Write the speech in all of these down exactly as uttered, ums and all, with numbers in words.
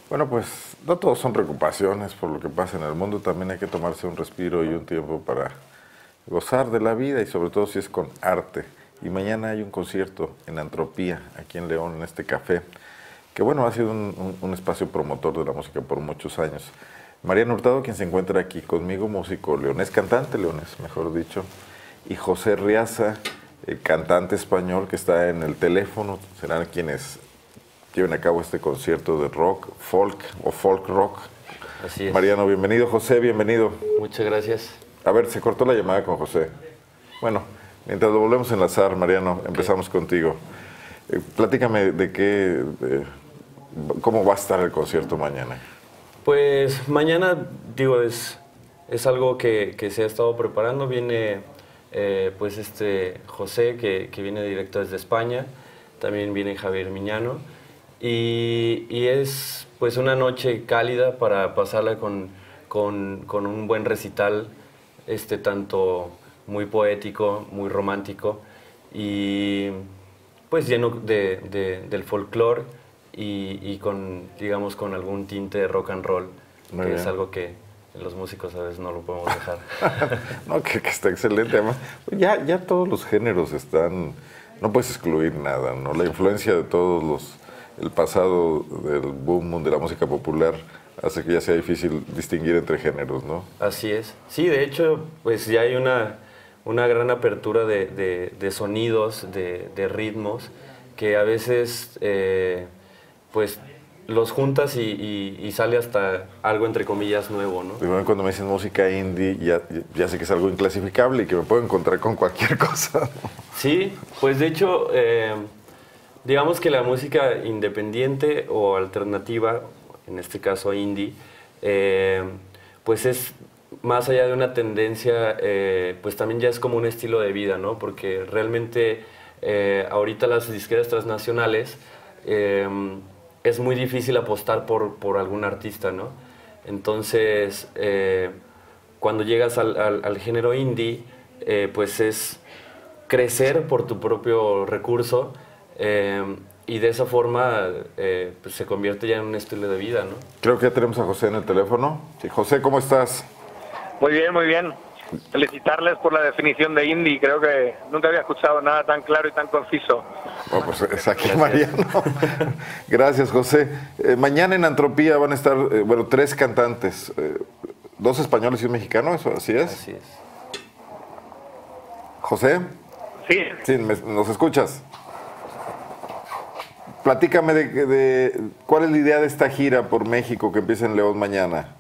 Bueno, pues no todos son preocupaciones por lo que pasa en el mundo, también hay que tomarse un respiro y un tiempo para gozar de la vida y sobre todo si es con arte. Y mañana hay un concierto en Antropía, aquí en León, en este café, que bueno, ha sido un, un, un espacio promotor de la música por muchos años. Mariano Hurtado, quien se encuentra aquí conmigo, músico leonés, cantante leonés, mejor dicho, y José Riaza, el cantante español que está en el teléfono, serán quienes lleven a cabo este concierto de rock, folk o folk rock. Así es. Mariano, bienvenido. José, bienvenido. Muchas gracias. A ver, se cortó la llamada con José. Bueno, mientras lo volvemos a enlazar, Mariano, okay. Empezamos contigo. Eh, platícame de qué, de, cómo va a estar el concierto mañana. Pues mañana, digo, es, es algo que, que se ha estado preparando. Viene eh, pues este José, que, que viene directo desde España. También viene Javier Miñano. Y, y es pues una noche cálida para pasarla con, con, con un buen recital, este, tanto muy poético, muy romántico y pues lleno de, de, del folclore y, y con, digamos, con algún tinte de rock and roll, muy que bien. Es algo que los músicos a veces no lo podemos dejar. No, que, que está excelente. Además, ya, ya todos los géneros están, no puedes excluir nada, ¿no? La influencia de todos los... El pasado del boom de la música popular hace que ya sea difícil distinguir entre géneros, ¿no? Así es. Sí, de hecho, pues ya hay una, una gran apertura de, de, de sonidos, de, de ritmos, que a veces, eh, pues, los juntas y, y, y sale hasta algo, entre comillas, nuevo, ¿no? Primero, cuando me dicen música indie, ya, ya sé que es algo inclasificable y que me puedo encontrar con cualquier cosa, ¿no? Sí, pues de hecho... Eh, digamos que la música independiente o alternativa, en este caso indie, eh, pues es más allá de una tendencia, eh, pues también ya es como un estilo de vida, ¿no? Porque realmente eh, ahorita las disqueras transnacionales eh, es muy difícil apostar por, por algún artista, ¿no? Entonces, eh, cuando llegas al, al, al género indie, eh, pues es crecer por tu propio recurso. Eh, y de esa forma eh, pues se convierte ya en un estilo de vida, ¿no? Creo que ya tenemos a José en el teléfono. Sí, José, ¿cómo estás? Muy bien, muy bien. Felicitarles por la definición de indie. Creo que nunca había escuchado nada tan claro y tan conciso. Bueno, pues es aquí, Mariano. Gracias, José. Eh, mañana en Antropía van a estar, eh, bueno, tres cantantes. Eh, dos españoles y un mexicano, ¿eso así es? Así es. ¿José? Sí. Sí, ¿me, ¿nos escuchas? Platícame de, de cuál es la idea de esta gira por México que empieza en León mañana.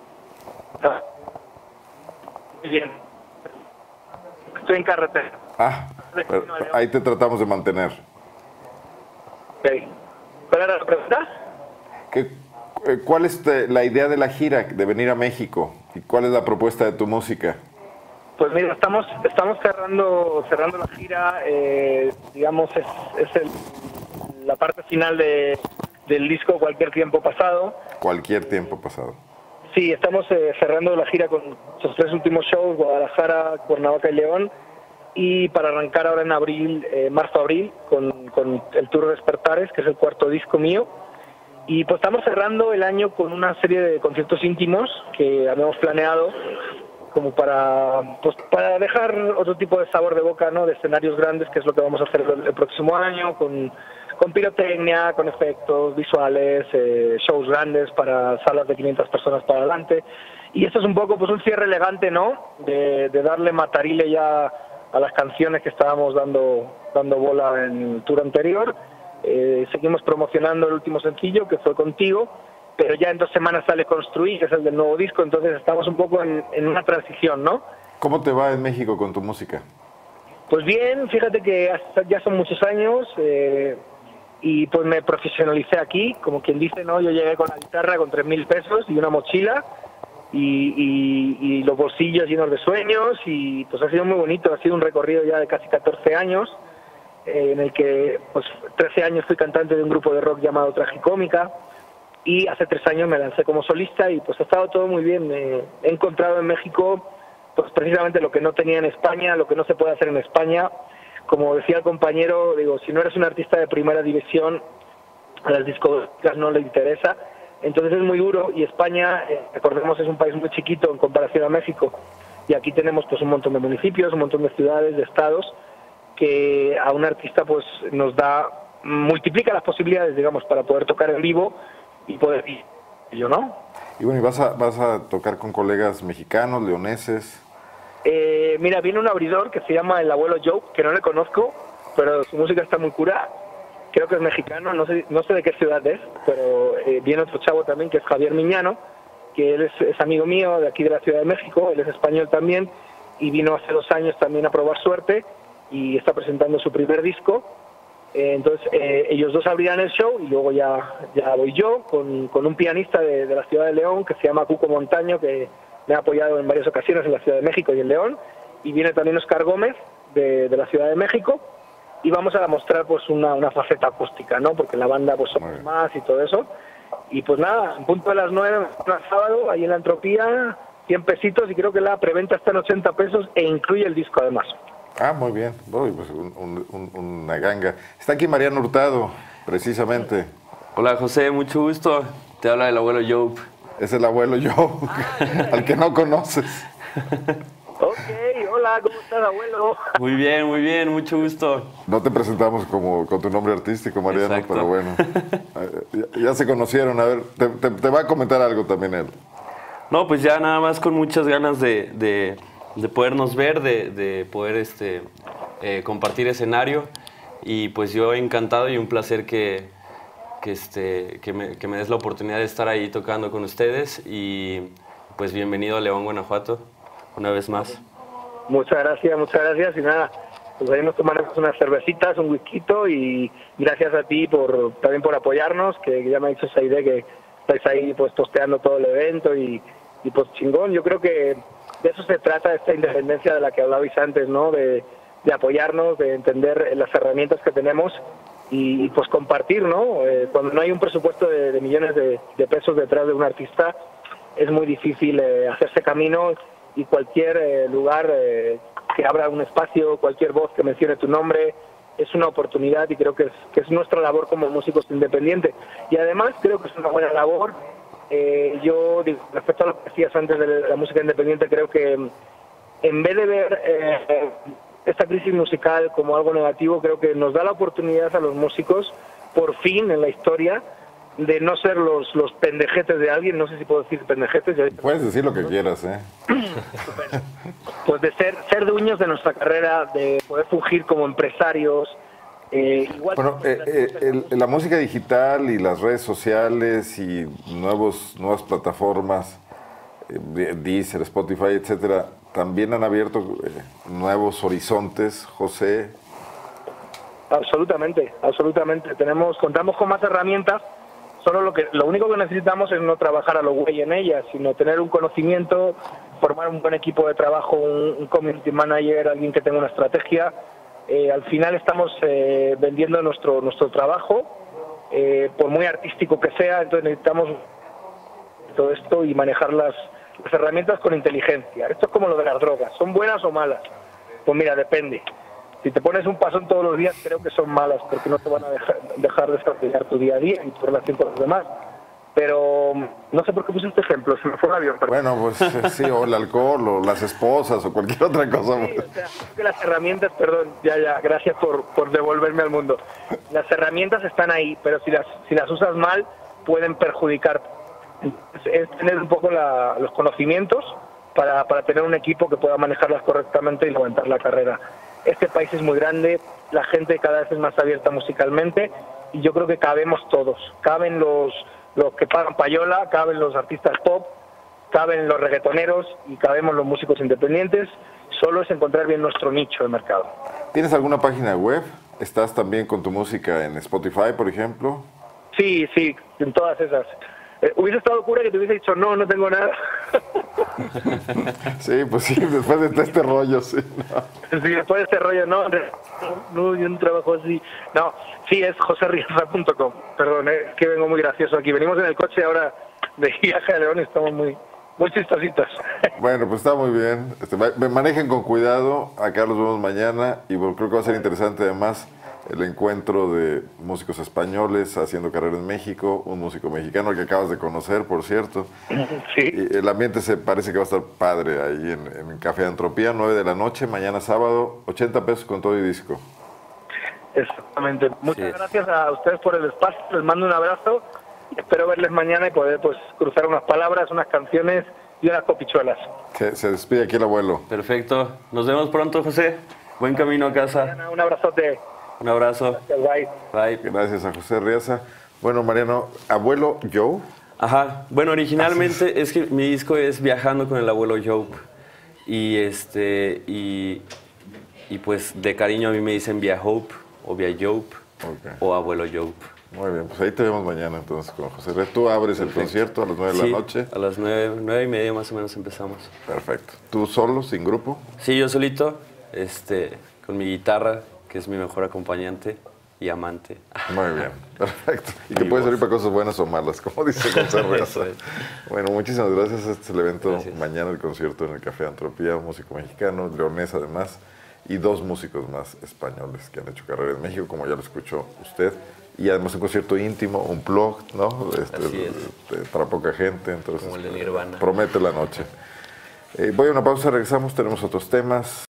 Muy bien. Estoy en carretera. Ah, pero ahí te tratamos de mantener. Ok. ¿Cuál era la pregunta? ¿Qué, ¿Cuál es la idea de la gira, de venir a México? ¿Y cuál es la propuesta de tu música? Pues mira, estamos estamos cerrando cerrando la gira, eh, digamos, es, es el... la parte final de, del disco Cualquier Tiempo Pasado. Cualquier Tiempo Pasado. Sí, estamos eh, cerrando la gira con los tres últimos shows, Guadalajara, Cuernavaca y León, y para arrancar ahora en abril, eh, marzo-abril, con, con el Tour Despertares, que es el cuarto disco mío. Y pues estamos cerrando el año con una serie de conciertos íntimos que habíamos planeado, como para pues para dejar otro tipo de sabor de boca, ¿no? De escenarios grandes, que es lo que vamos a hacer el, el próximo año, con... con pirotecnia, con efectos visuales, eh, shows grandes para salas de quinientas personas para adelante. Y esto es un poco pues un cierre elegante, ¿no? De, de darle matarile ya a las canciones que estábamos dando, dando bola en el tour anterior. Eh, seguimos promocionando el último sencillo, que fue Contigo, pero ya en dos semanas sale Construir, que es el del nuevo disco, entonces estamos un poco en, en una transición, ¿no? ¿Cómo te va en México con tu música? Pues bien, fíjate que hasta ya son muchos años, eh, y pues me profesionalicé aquí, como quien dice, ¿no? Yo llegué con la guitarra con tres mil pesos y una mochila y, y, y los bolsillos llenos de sueños, y pues ha sido muy bonito, ha sido un recorrido ya de casi catorce años, eh, en el que pues trece años fui cantante de un grupo de rock llamado Tragicómica, y hace tres años me lancé como solista y pues ha estado todo muy bien. Eh, he encontrado en México pues precisamente lo que no tenía en España, lo que no se puede hacer en España. Como decía el compañero, digo, si no eres un artista de primera división, a las discográficas no les interesa. Entonces es muy duro y España, eh, recordemos, es un país muy chiquito en comparación a México. Y aquí tenemos pues un montón de municipios, un montón de ciudades, de estados, que a un artista pues nos da, multiplica las posibilidades, digamos, para poder tocar en vivo y poder ir, yo, ¿no? Y bueno, ¿y vas a, vas a tocar con colegas mexicanos, leoneses? Eh, mira, viene un abridor que se llama El Abuelo Joe, que no le conozco, pero su música está muy cura. Creo que es mexicano, no sé, no sé de qué ciudad es, pero eh, viene otro chavo también que es Javier Miñano, que él es, es amigo mío de aquí de la Ciudad de México, él es español también, y vino hace dos años también a probar suerte y está presentando su primer disco. Eh, entonces eh, ellos dos abrirán el show y luego ya, ya voy yo con, con un pianista de, de la Ciudad de León que se llama Cuco Montaño, que me ha apoyado en varias ocasiones en la Ciudad de México y en León, y viene también Oscar Gómez de, de la Ciudad de México, y vamos a mostrar pues una, una faceta acústica, ¿no? Porque en la banda pues somos más y todo eso. Y pues nada, en punto de las nueve, un sábado, ahí en la Entropía, cien pesitos, y creo que la preventa está en ochenta pesos e incluye el disco además. Ah, muy bien. Uy, pues un, un, un, una ganga. Está aquí Mariano Hurtado, precisamente. Hola José, mucho gusto. Te habla el abuelo Joe. Es el abuelo Joe, al que no conoces. Ok, hola, ¿cómo estás, abuelo? Muy bien, muy bien, mucho gusto. No te presentamos como con tu nombre artístico, Mariano, Exacto. pero bueno. Ya, ya se conocieron. A ver, te, te, te va a comentar algo también él. No, pues ya nada más con muchas ganas de, de, de podernos ver, de, de poder este, eh, compartir escenario. Y pues yo encantado y un placer que, que, este, que, me, que me des la oportunidad de estar ahí tocando con ustedes. Y pues bienvenido a León, Guanajuato, una vez más. Muchas gracias, muchas gracias. Y nada, pues ahí nos tomaremos unas cervecitas, un whisky, y gracias a ti por también por apoyarnos, que ya me ha dicho Saide que estáis ahí pues posteando todo el evento y, y pues chingón. Yo creo que de eso se trata, esta independencia de la que hablabais antes, ¿no? De, de apoyarnos, de entender las herramientas que tenemos y, y pues compartir, ¿no? Eh, cuando no hay un presupuesto de, de millones de, de pesos detrás de un artista, es muy difícil eh, hacerse camino, y cualquier eh, lugar eh, que abra un espacio, cualquier voz que mencione tu nombre, es una oportunidad, y creo que es, que es nuestra labor como músicos independientes. Y además creo que es una buena labor. Eh, yo, respecto a lo que decías antes de la música independiente, creo que en vez de ver eh, esta crisis musical como algo negativo, creo que nos da la oportunidad a los músicos, por fin en la historia, de no ser los, los pendejetes de alguien. No sé si puedo decir pendejetes. Puedes decir lo que quieras, ¿eh? Pues de ser, ser dueños de nuestra carrera, de poder fungir como empresarios. Eh, igual bueno, eh, eh, el, la música digital y las redes sociales y nuevos, nuevas plataformas, eh, Deezer, Spotify, etcétera, también han abierto eh, nuevos horizontes, José. Absolutamente, absolutamente. Tenemos, contamos con más herramientas. Solo lo que lo único que necesitamos es no trabajar a lo güey en ellas, sino tener un conocimiento, formar un buen equipo de trabajo, un, un community manager, alguien que tenga una estrategia. Eh, al final estamos eh, vendiendo nuestro nuestro trabajo, eh, por muy artístico que sea, entonces necesitamos todo esto y manejar las, las herramientas con inteligencia. Esto es como lo de las drogas, ¿son buenas o malas? Pues mira, depende. Si te pones un pasón todos los días, creo que son malas, porque no te van a dejar, dejar desarrollar tu día a día y tu relación con los demás. Pero no sé por qué puse este ejemplo, se me fue el avión. Perdón. Bueno, pues sí, o el alcohol, o las esposas, o cualquier otra cosa. Sí, o sea, que las herramientas, perdón, ya, ya, gracias por, por devolverme al mundo. Las herramientas están ahí, pero si las, si las usas mal, pueden perjudicarte. Es tener un poco la, los conocimientos para, para tener un equipo que pueda manejarlas correctamente y levantar la carrera. Este país es muy grande, la gente cada vez es más abierta musicalmente, y yo creo que cabemos todos. Caben los, los que pagan payola, caben los artistas pop, caben los reggaetoneros y cabemos los músicos independientes. Solo es encontrar bien nuestro nicho de mercado. ¿Tienes alguna página web? ¿Estás también con tu música en Spotify, por ejemplo? Sí, sí, en todas esas. Eh, hubiese estado cura que te hubiese dicho, no, no tengo nada. Sí, pues sí, después de este rollo, sí. No. Sí, después de este rollo, no, no, no, yo no trabajo así. No, sí, es jose riaza punto com. Perdón, eh, es que vengo muy gracioso aquí. Venimos en el coche ahora de viaje a León y estamos muy, muy chistositos. Bueno, pues está muy bien. Este, manejen con cuidado. Acá los vemos mañana y bueno, creo que va a ser interesante además el encuentro de músicos españoles haciendo carrera en México, un músico mexicano que acabas de conocer, por cierto. Sí. Y el ambiente se parece que va a estar padre ahí en, en Café Antropía, nueve de la noche, mañana sábado, ochenta pesos con todo y disco. Exactamente. Muchas Sí. gracias a ustedes por el espacio, les mando un abrazo y espero verles mañana y poder pues cruzar unas palabras, unas canciones y unas copichuelas. Se, se despide aquí el abuelo. Perfecto. Nos vemos pronto, José. Buen camino a casa. Un abrazote. Un abrazo. Bye. Bye. Gracias a José Riaza. Bueno, Mariano, abuelo Joe. Ajá. Bueno, originalmente es que mi disco es Viajando con el abuelo Joe. Y este y, y pues de cariño a mí me dicen Via Hope o Via Joe Ok. o abuelo Joe. Muy bien, pues ahí te vemos mañana entonces con José Riaza. Tú abres el concierto a las nueve de Sí, la noche. a las nueve, nueve y media más o menos empezamos. Perfecto. ¿Tú solo, sin grupo? Sí, yo solito, este, con mi guitarra, que es mi mejor acompañante y amante. Muy bien, perfecto. Y que Mi puede voz. servir para cosas buenas o malas, como dice José Riaza. Eso es. Bueno, muchísimas gracias. Este es el evento Gracias. mañana, el concierto en el Café Antropía, un músico mexicano, leonés además, y dos músicos más españoles que han hecho carrera en México, como ya lo escuchó usted. Y además un concierto íntimo, un blog, ¿no? Este, Así es. este, para poca gente, entonces Como el de Nirvana. promete la noche. Eh, voy a una pausa, regresamos, tenemos otros temas.